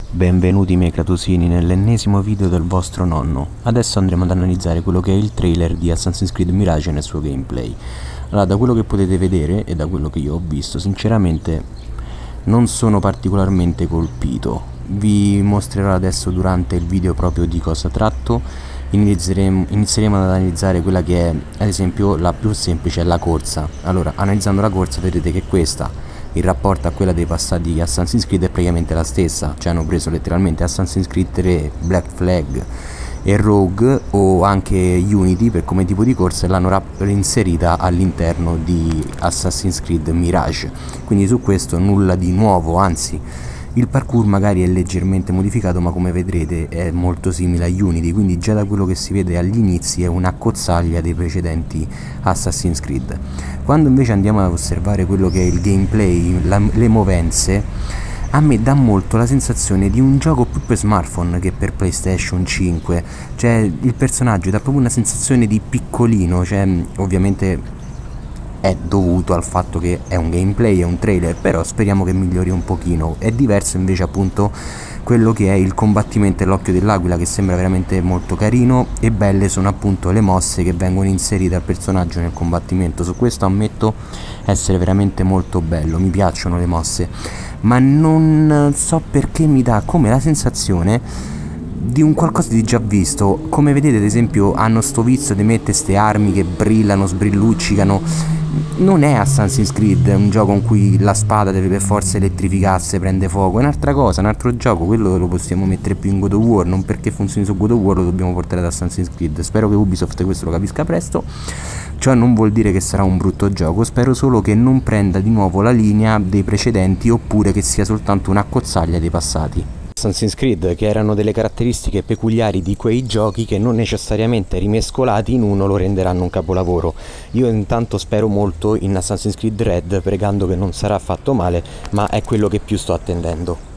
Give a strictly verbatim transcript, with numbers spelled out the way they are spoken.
Benvenuti miei cratosini nell'ennesimo video del vostro nonno. Adesso andremo ad analizzare quello che è il trailer di Assassin's Creed Mirage nel suo gameplay. Allora, da quello che potete vedere e da quello che io ho visto, sinceramente non sono particolarmente colpito. Vi mostrerò adesso durante il video proprio di cosa tratto. Inizieremo, inizieremo ad analizzare quella che è, ad esempio, la più semplice, la corsa. Allora, analizzando la corsa vedrete che questa, in rapporto a quella dei passati Assassin's Creed, è praticamente la stessa, cioè hanno preso letteralmente Assassin's Creed tre, Black Flag e Rogue o anche Unity per come tipo di corsa e l'hanno reinserita all'interno di Assassin's Creed Mirage, quindi su questo nulla di nuovo, anzi il parkour magari è leggermente modificato, ma come vedrete è molto simile a Unity, quindi già da quello che si vede agli inizi è una cozzaglia dei precedenti Assassin's Creed. Quando invece andiamo ad osservare quello che è il gameplay, la, le movenze, a me dà molto la sensazione di un gioco più per smartphone che per PlayStation cinque, cioè il personaggio dà proprio una sensazione di piccolino, cioè ovviamente è dovuto al fatto che è un gameplay, è un trailer, però speriamo che migliori un pochino. È diverso invece appunto quello che è il combattimento e l'occhio dell'aquila, che sembra veramente molto carino, e belle sono appunto le mosse che vengono inserite al personaggio nel combattimento. Su questo ammetto essere veramente molto bello, mi piacciono le mosse, ma non so perché mi dà come la sensazione di un qualcosa di già visto. Come vedete, ad esempio, hanno sto vizio di mettere ste armi che brillano, sbrilluccicano. Non è Assassin's Creed, è un gioco in cui la spada deve per forza elettrificarsi, prende fuoco, è un'altra cosa, un altro gioco. Quello lo possiamo mettere più in God of War, non perché funzioni su God of War lo dobbiamo portare ad Assassin's Creed. Spero che Ubisoft questo lo capisca presto. Ciò non vuol dire che sarà un brutto gioco, spero solo che non prenda di nuovo la linea dei precedenti, oppure che sia soltanto una cozzaglia dei passati Assassin's Creed, che erano delle caratteristiche peculiari di quei giochi che non necessariamente rimescolati in uno lo renderanno un capolavoro. Io intanto spero molto in Assassin's Creed Red, pregando che non sarà fatto male, ma è quello che più sto attendendo.